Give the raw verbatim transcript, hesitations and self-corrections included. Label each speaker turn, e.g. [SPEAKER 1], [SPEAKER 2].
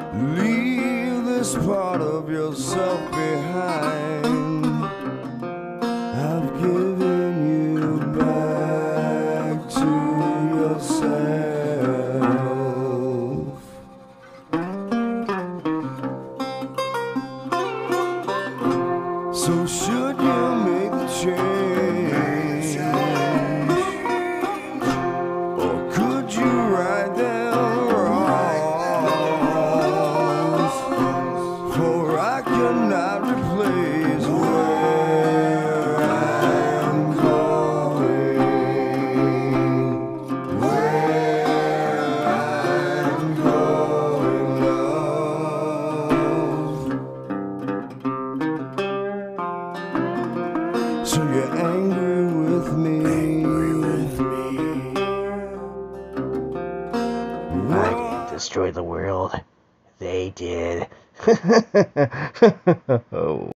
[SPEAKER 1] Leave this part of yourself behind. I've given you back to yourself. So should you make the change, or could you right them wrongs? For I cannot replace where I'm going, where I'm going, love. So you're angry with me, angry with me.
[SPEAKER 2] I didn't destroy the world. They did. Oh.